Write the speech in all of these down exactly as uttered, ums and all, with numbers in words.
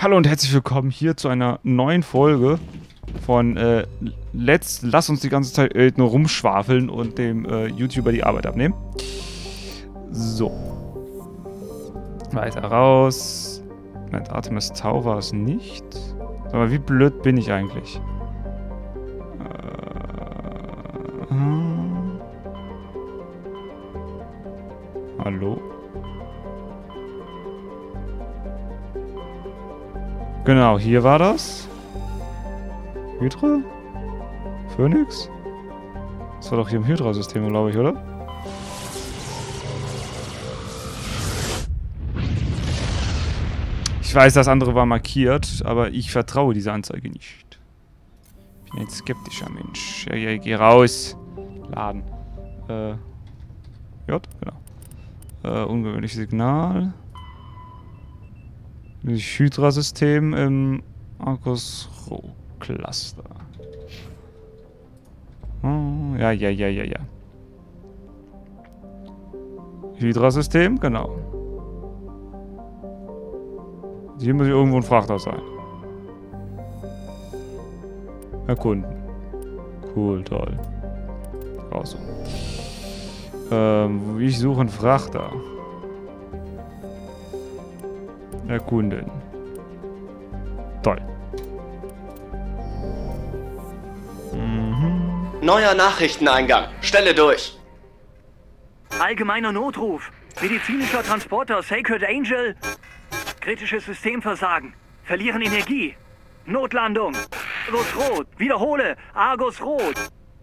Hallo und herzlich willkommen hier zu einer neuen Folge von äh, Let's Lass uns die ganze Zeit äh, nur rumschwafeln und dem äh, YouTuber die Arbeit abnehmen. So. Weiter raus. Mein Artemis Tau war es nicht. Aber wie blöd bin ich eigentlich? Äh, hm. Hallo? Genau, hier war das. Hydra? Phoenix? Das war doch hier im Hydra-System, glaube ich, oder? Ich weiß, das andere war markiert, aber ich vertraue dieser Anzeige nicht. Ich bin ein skeptischer Mensch. Ja, ja, geh raus. Laden. Äh. J, genau. Äh, ungewöhnliches Signal. Das Hydra-System im Argus-Cluster. Oh, ja, ja, ja, ja, ja. Hydra-System, genau. Hier muss irgendwo ein Frachter sein. Erkunden. Cool, toll. Raus. Ähm, ich suche einen Frachter. Erkunden. Toll. Mhm. Neuer Nachrichteneingang. Stelle durch. Allgemeiner Notruf. Medizinischer Transporter Sacred Angel. Kritisches Systemversagen. Verlieren Energie. Notlandung. Argus Rot. Wiederhole. Argus Rot.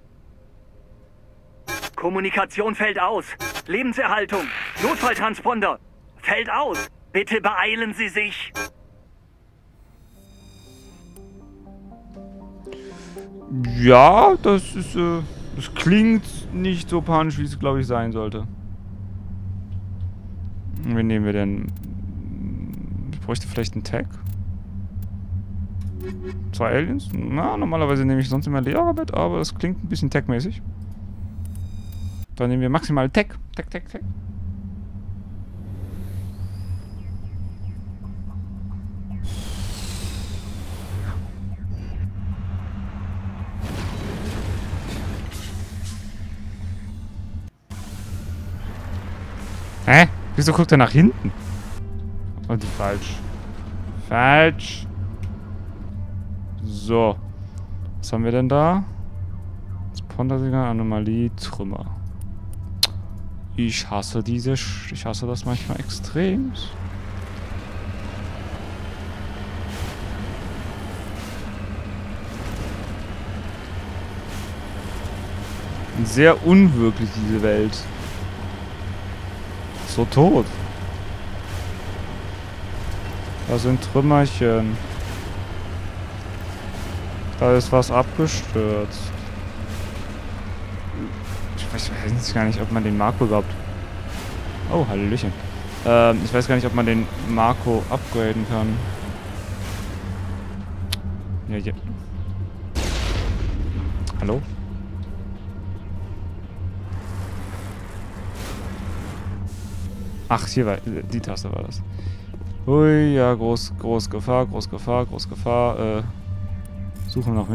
Kommunikation fällt aus. Lebenserhaltung. Notfalltransponder. Fällt aus. Bitte beeilen Sie sich. Ja, das ist, äh, das klingt nicht so panisch, wie es, glaube ich, sein sollte. Wen nehmen wir denn? Ich bräuchte vielleicht einen Tag. Zwei Aliens? Na, normalerweise nehme ich sonst immer Lehrer mit, aber das klingt ein bisschen Tag-mäßig. Dann nehmen wir maximal Tag. Tag, Tag, Tag. Hä? Wieso guckt er nach hinten? Oh, die falsch. Falsch. So. Was haben wir denn da? Sponsorsignal, Anomalie, Trümmer. Ich hasse diese... Sch ich hasse das manchmal extrem. Sehr unwirklich, diese Welt. So tot. Da sind Trümmerchen. Da ist was abgestürzt. Ich weiß, ich weiß gar nicht, ob man den Marco überhaupt... Oh, Hallöchen. Ähm, ich weiß gar nicht, ob man den Marco upgraden kann. Ja, ja. Hallo? Ach, hier war... Die Taste war das. Ui, ja, groß, groß Gefahr, groß Gefahr, groß Gefahr. Äh, suchen noch mit...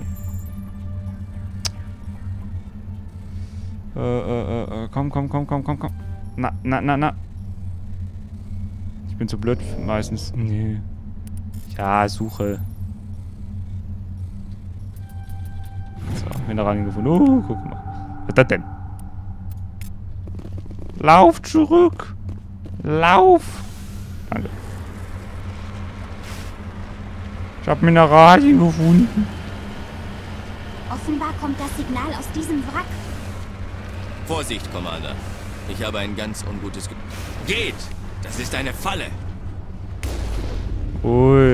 Äh, äh, äh, komm, komm, komm, komm, komm, komm. Na, na, na, na. Ich bin zu blöd meistens. Nee. Ja, Suche. So, Mineralien gefunden. Uh, guck mal. Was ist das denn? Lauf zurück! Lauf! Danke. Ich habe Mineralien gefunden. Offenbar kommt das Signal aus diesem Wrack. Vorsicht, Commander. Ich habe ein ganz ungutes Ge... Geht! Das ist eine Falle! Ui.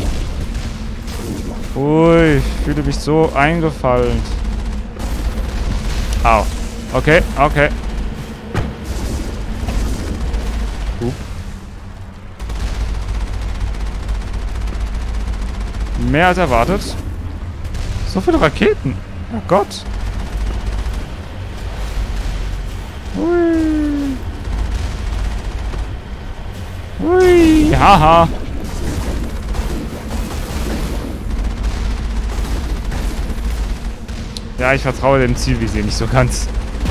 Ui, ich fühle mich so eingefallen. Au. Okay, okay. Hup. Mehr als erwartet. So viele Raketen. Oh Gott. Hui. Hui. Haha. Ja, ich vertraue dem Zielvisier nicht so ganz.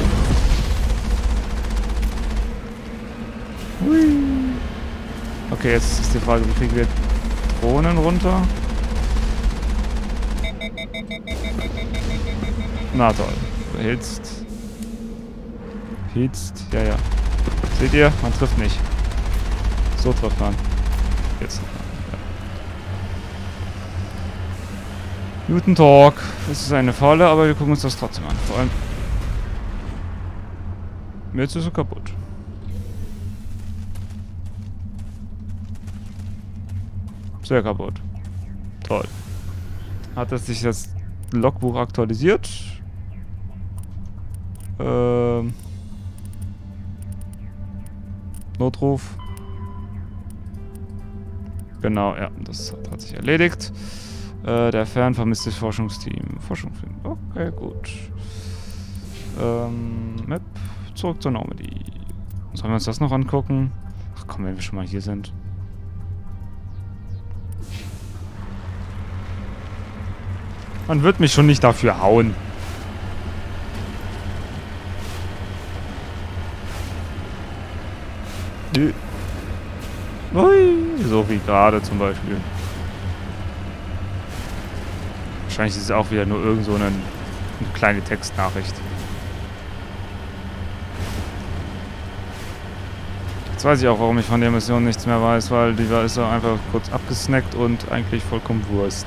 Hui. Okay, jetzt ist die Frage, wie kriegen wir Drohnen runter? Na toll. Du hitzt. Hitzt. Ja, ja. Seht ihr? Man trifft nicht. So trifft man. Jetzt trifft man. Ja. Guten Tag. Es ist eine Falle, aber wir gucken uns das trotzdem an. Vor allem. Jetzt ist sie kaputt. Sehr kaputt. Toll. Hat es sich das Logbuch aktualisiert? Ähm. Notruf. Genau, ja, das hat, hat sich erledigt. Äh, der fern vermisste Forschungsteam. Forschungsteam. Okay, gut. Ähm, Map. Zurück zur Normandy. Sollen wir uns das noch angucken? Ach komm, wenn wir schon mal hier sind. Man wird mich schon nicht dafür hauen. Nö. Ui, so wie gerade zum Beispiel. Wahrscheinlich ist es auch wieder nur irgend so eine, eine kleine Textnachricht. Jetzt weiß ich auch, warum ich von der Mission nichts mehr weiß, weil die war ist so einfach kurz abgesnackt und eigentlich vollkommen Wurst.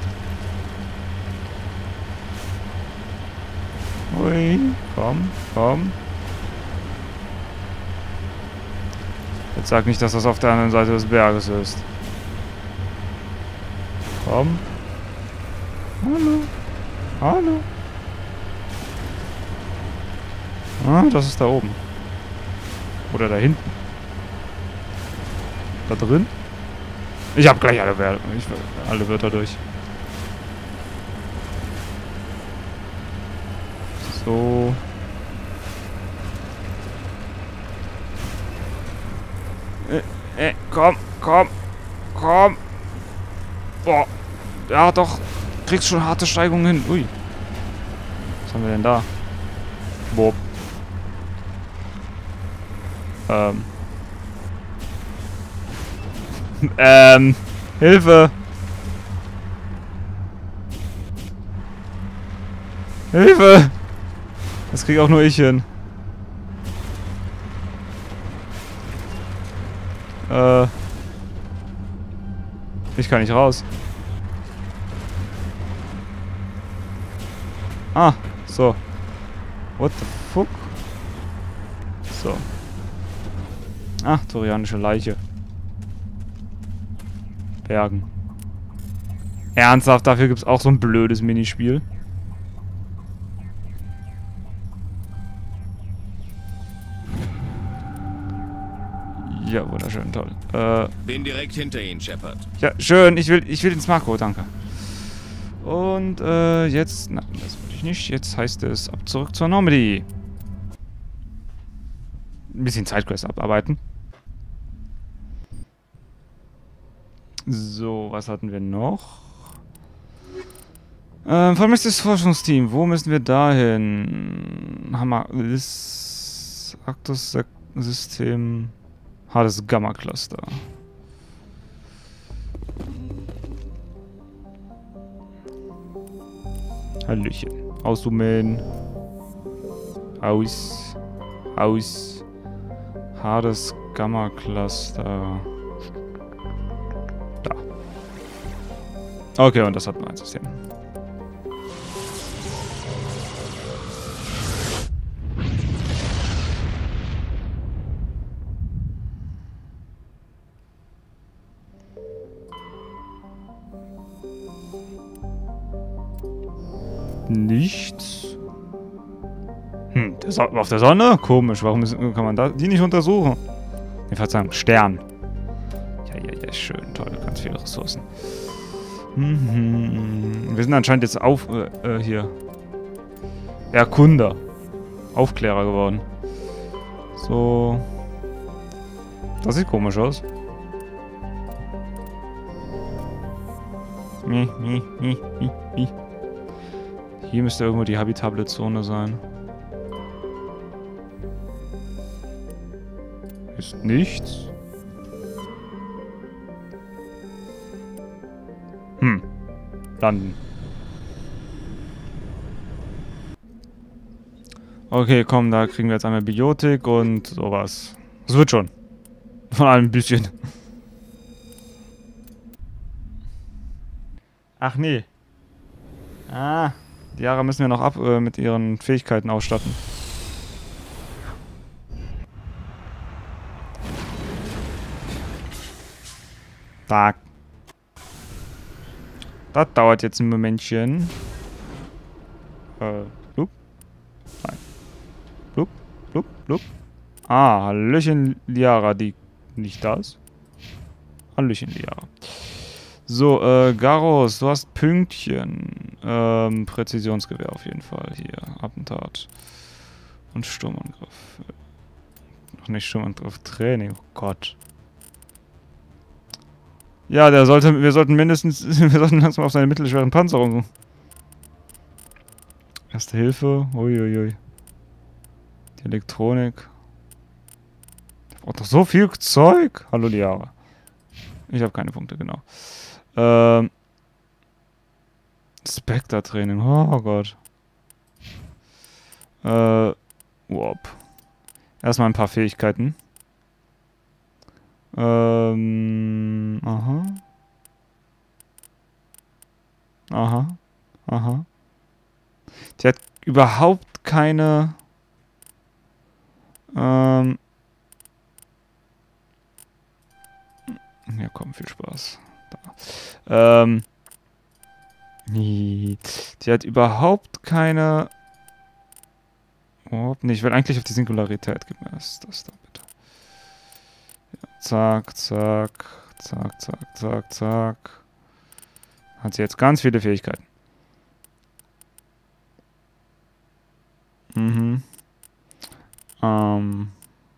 Ui, komm, komm. Jetzt sag nicht, dass das auf der anderen Seite des Berges ist. Komm. Hallo. Hallo. Ah, das ist da oben. Oder da hinten. Da drin? Ich hab gleich alle, Wör ich, alle Wörter durch. So. Äh, äh, komm, komm, komm. Boah. Ja, doch. Kriegst schon harte Steigungen hin. Ui. Was haben wir denn da? Boah. Ähm. ähm. Hilfe. Hilfe. Das krieg auch nur ich hin. Äh. Ich kann nicht raus. Ah, so. What the fuck? So. Ah, Torianische Leiche. Bergen. Ernsthaft, dafür gibt es auch so ein blödes Minispiel. Ja, wunderschön, toll. Äh, Bin direkt hinter Ihnen, Shepard. ja, schön. Ich will, ich will ins Makro, danke. Und, äh, jetzt... Nein, das wollte ich nicht. Jetzt heißt es ab zurück zur Normandy. Ein bisschen Sidequest abarbeiten. So, was hatten wir noch? Ähm, vermisstes Forschungsteam. Wo müssen wir dahin? Hammer... Das... Actus-System... Hartes Gamma-Cluster. Hallöchen. Auszoomen. Aus. Aus. Hartes Gamma-Cluster. Da. Okay, und das hat mein System. Nichts. Hm, der Sa- auf der Sonne? Komisch, warum ist, kann man da die nicht untersuchen? Ne, Verzeihung, Stern. Ja, ja, ja, schön, toll, ganz viele Ressourcen. Mhm. Wir sind anscheinend jetzt auf, äh, hier. Erkunder. Aufklärer geworden. So. Das sieht komisch aus. Mi, mi, mi, mi, mi. Hier müsste irgendwo die habitable Zone sein. Ist nichts. Hm. Landen. Okay, komm, da kriegen wir jetzt einmal Biotik und sowas. Das wird schon. Von allem ein bisschen. Ach nee. Ah. Die Yara müssen wir noch ab äh, mit ihren Fähigkeiten ausstatten. Tag. Das dauert jetzt ein Momentchen. Äh, blub. Nein. Blub, blub, blub. Ah, Hallöchen Liara, die nicht da ist. Hallöchen Liara. So, äh, Garros, du hast Pünktchen. Ähm, Präzisionsgewehr auf jeden Fall hier. Attentat. Und Sturmangriff. Noch nicht Sturmangriff, Training. Oh Gott. Ja, der sollte, wir sollten mindestens, wir sollten langsam auf seine mittelschweren Panzerung. Erste Hilfe, uiuiui. Die Elektronik. Der braucht doch so viel Zeug. Hallo Liara. Ich habe keine Punkte, genau. Ähm. Spectre-Training, oh Gott. Äh, wop. Erstmal ein paar Fähigkeiten. Ähm, aha. Aha. Aha. Die hat überhaupt keine... Ähm... Ja, komm, viel Spaß. Da. Ähm... Die hat überhaupt keine... Überhaupt nicht. Ich will eigentlich auf die Singularität. Gib mir das, das da bitte. Ja, zack, zack, zack, zack, zack, zack. Hat sie jetzt ganz viele Fähigkeiten. Mhm. Ähm...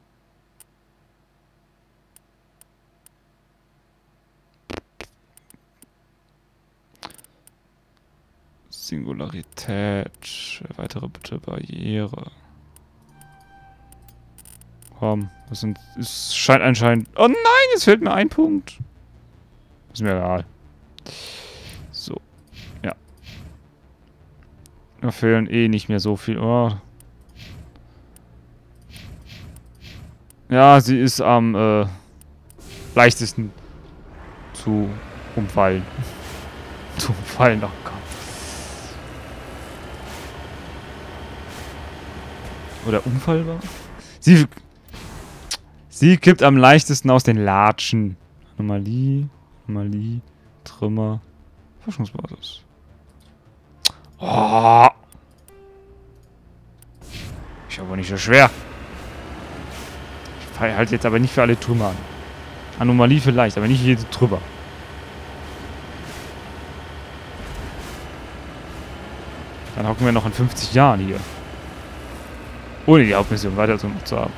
Singularität, weitere bitte Barriere. Komm, das sind, es scheint anscheinend... Oh nein, jetzt fehlt mir ein Punkt. Ist mir egal. So, ja. Da fehlen eh nicht mehr so viel. Oh. Ja, sie ist am äh, leichtesten zu umfallen. zu umfallen, oh Gott. Oder unfallbar? Sie... Sie kippt am leichtesten aus den Latschen. Anomalie, Anomalie, Trümmer, Forschungsbasis. Oh! Ist aber nicht so schwer. Ich halte jetzt aber nicht für alle Trümmer an. Anomalie vielleicht, aber nicht jede Trümmer. Dann hocken wir noch in fünfzig Jahren hier. Ohne die Hauptmission weiter zu haben.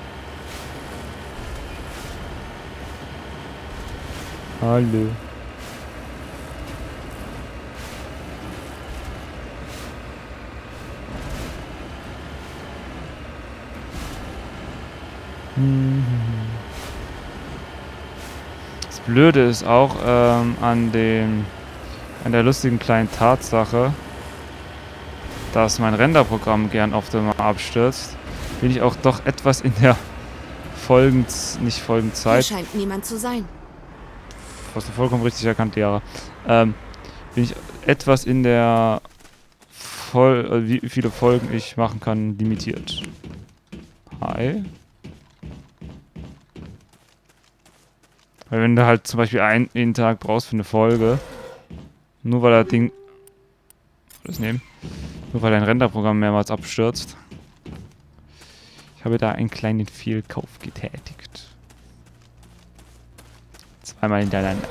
Hallo. Das Blöde ist auch ähm, an dem an der lustigen kleinen Tatsache, dass mein Renderprogramm gern oft mal abstürzt, bin ich auch doch etwas in der Folgen nicht Folgenzeit. Hier scheint niemand zu sein. Hast du vollkommen richtig erkannt, Liara. Ähm, bin ich etwas in der Vol äh, wie viele Folgen ich machen kann, limitiert. Hi. Weil wenn du halt zum Beispiel einen, einen Tag brauchst für eine Folge, nur weil das Ding... Das nehmen. Nur weil dein Renderprogramm mehrmals abstürzt. Ich habe da einen kleinen Fehlkauf getätigt. Zweimal hintereinander.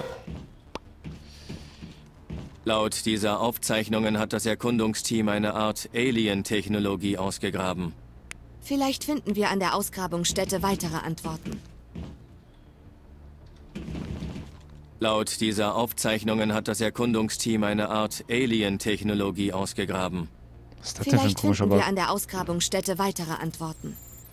Laut dieser Aufzeichnungen hat das Erkundungsteam eine Art Alien-Technologie ausgegraben. Vielleicht finden wir an der Ausgrabungsstätte weitere Antworten. Laut dieser Aufzeichnungen hat das Erkundungsteam eine Art Alien-Technologie ausgegraben. Was ist das denn für ein Vielleicht komischer finden Bug? wir an der Ausgrabungsstätte weitere Antworten.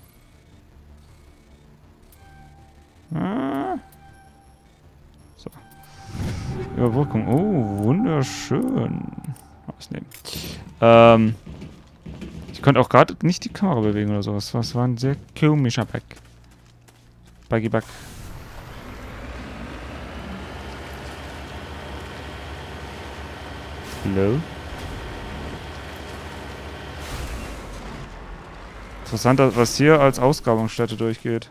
Ah. So. Überbrückung. Oh, wunderschön. Ausnehmen. Ähm. Ich konnte auch gerade nicht die Kamera bewegen oder sowas. Das war ein sehr komischer Bug. Buggy Bug. Hallo? Interessant, was hier als Ausgrabungsstätte durchgeht.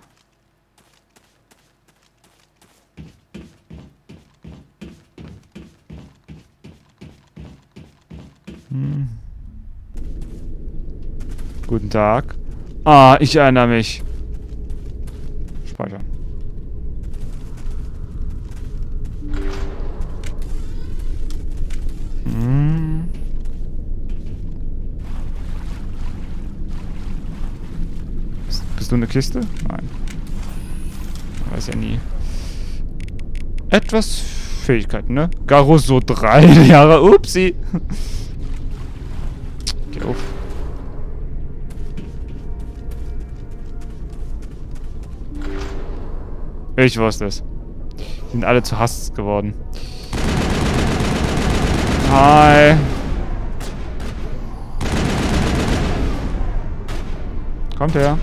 Hm. Guten Tag. Ah, ich erinnere mich. Speichern. Hm. Bist, bist du eine Kiste? Nein. Weiß ja nie. Etwas Fähigkeiten, ne? Garusso drei Jahre. Upsi. Geh auf. Ich wusste es. Die sind alle zu Hass geworden. Hi. Kommt her.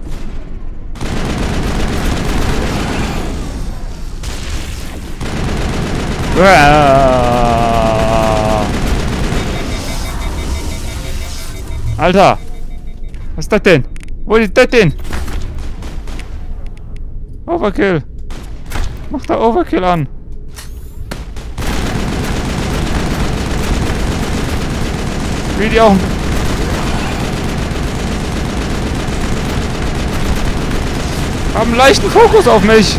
Alter! Was ist das denn? Wo ist das denn? Overkill! Mach da Overkill an! Wie die auch. Haben einen leichten Fokus auf mich!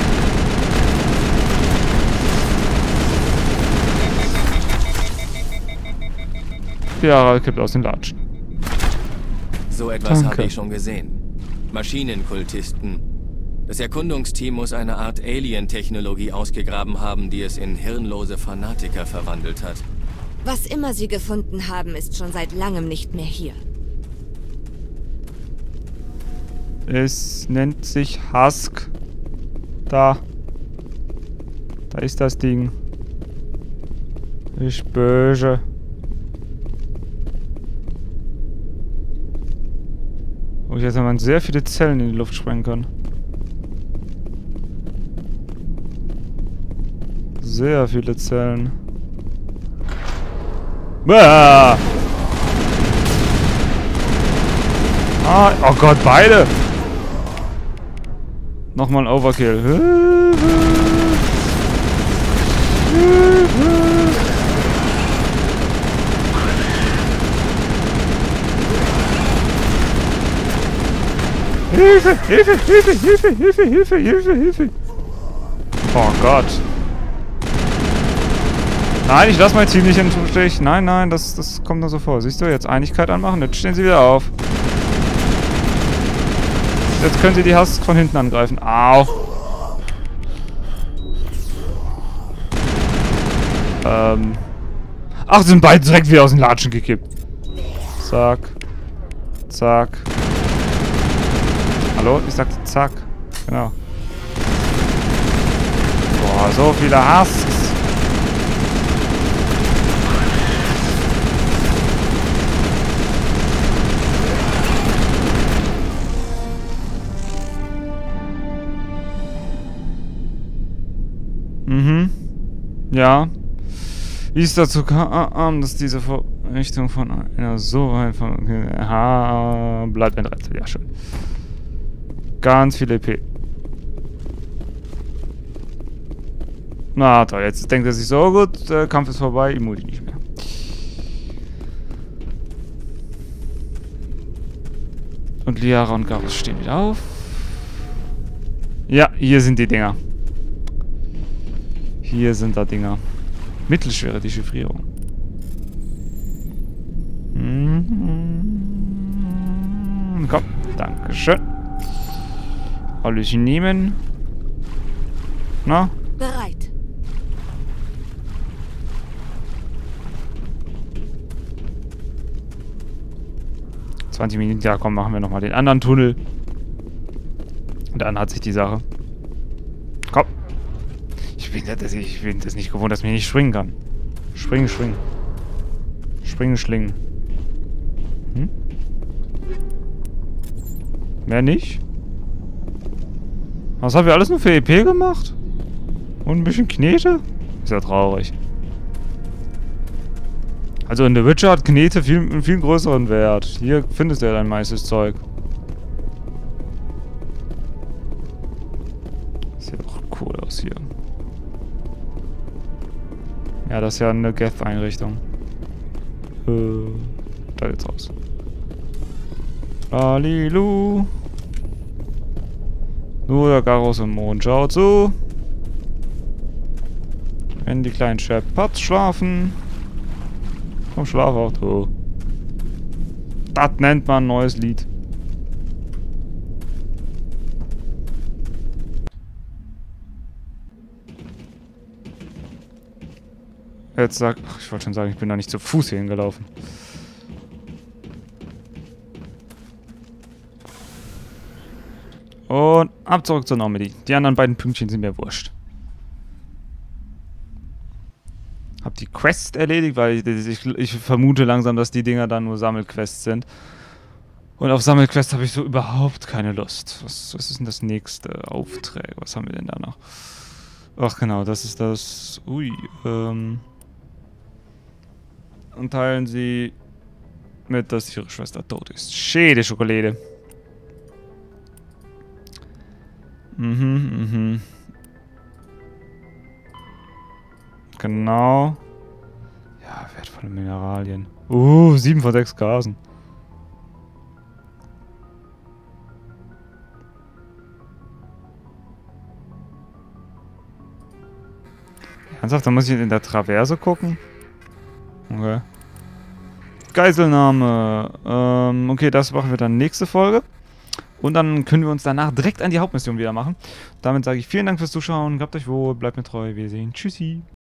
Ja, kippt aus den Latschen. So etwas Danke. habe ich schon gesehen. Maschinenkultisten. Das Erkundungsteam muss eine Art Alien-Technologie ausgegraben haben, die es in hirnlose Fanatiker verwandelt hat. Was immer sie gefunden haben, ist schon seit langem nicht mehr hier. Es nennt sich Husk. Da. Da ist das Ding. Ich böse. Oh, jetzt haben wir sehr viele Zellen in die Luft sprengen können. Sehr viele Zellen. Bah! Ah, oh Gott, beide! Nochmal ein Overkill. Hilfe, Hilfe, Hilfe, Hilfe, Hilfe, Hilfe, Hilfe, Hilfe. Oh Gott. Nein, ich lasse mein Ziel nicht im Stich. Nein, nein, das, das kommt nur so vor. Siehst du, jetzt Einigkeit anmachen, jetzt stehen sie wieder auf. Jetzt können sie die Husk von hinten angreifen. Au. Ähm. Ach, sind beide direkt wieder aus den Latschen gekippt. Zack. Zack. Hallo? Ich sagte zack. Genau. Boah, so viele Husks. Mhm. Ja. Wie es dazu kam, dass diese Vorrichtung von einer so weit von... Aha, bleibt ein Rätsel. Ja, schön. Ganz viel E P. Na toll, jetzt denkt er sich so, gut, der Kampf ist vorbei, ich muss nicht mehr. Und Liara und Garus stehen wieder auf. Ja, hier sind die Dinger. Hier sind da Dinger. Mittelschwere Dechiffrierung. Mhm. Komm, dankeschön. Alles nehmen. Na? Bereit. zwanzig Minuten, ja komm, machen wir nochmal den anderen Tunnel. Und dann hat sich die Sache. Komm. Ich bin, das, ich bin das nicht gewohnt, dass man nicht springen kann. Springen, springen. Springen, schlingen. Hm? Mehr nicht? Was haben wir alles nur für E P gemacht? Und ein bisschen Knete? Ist ja traurig. Also in The Witcher hat Knete viel, einen viel größeren Wert. Hier findest du ja dein meistes Zeug. Sieht doch cool aus hier. Ja, das ist ja eine Geth-Einrichtung. Äh, da geht's raus. Lalilu. Nur der Garus im Mond schaut zu. Wenn die kleinen Shepards schlafen. Komm, schlaf auch, du. Das nennt man ein neues Lied. Jetzt sag... Ach, ich wollte schon sagen, ich bin da nicht zu Fuß hier hingelaufen. Und ab zurück zur Normandy. Die anderen beiden Pünktchen sind mir wurscht. Hab die Quest erledigt, weil ich, ich, ich vermute langsam, dass die Dinger dann nur Sammelquests sind. Und auf Sammelquests habe ich so überhaupt keine Lust. Was, was ist denn das nächste? Aufträge. Was haben wir denn da noch? Ach genau, das ist das... Ui, ähm... Und teilen sie mit, dass ihre Schwester tot ist. Schäde Schokolade. Mhm, mhm. Genau. Ja, wertvolle Mineralien. Uh, sieben von sechs Gasen. Ernsthaft, da muss ich in der Traverse gucken? Okay. Geiselnahme. Ähm, okay, das machen wir dann nächste Folge. Und dann können wir uns danach direkt an die Hauptmission wieder machen. Damit sage ich vielen Dank fürs Zuschauen. Gehabt euch wohl, bleibt mir treu. Wir sehen. Tschüssi.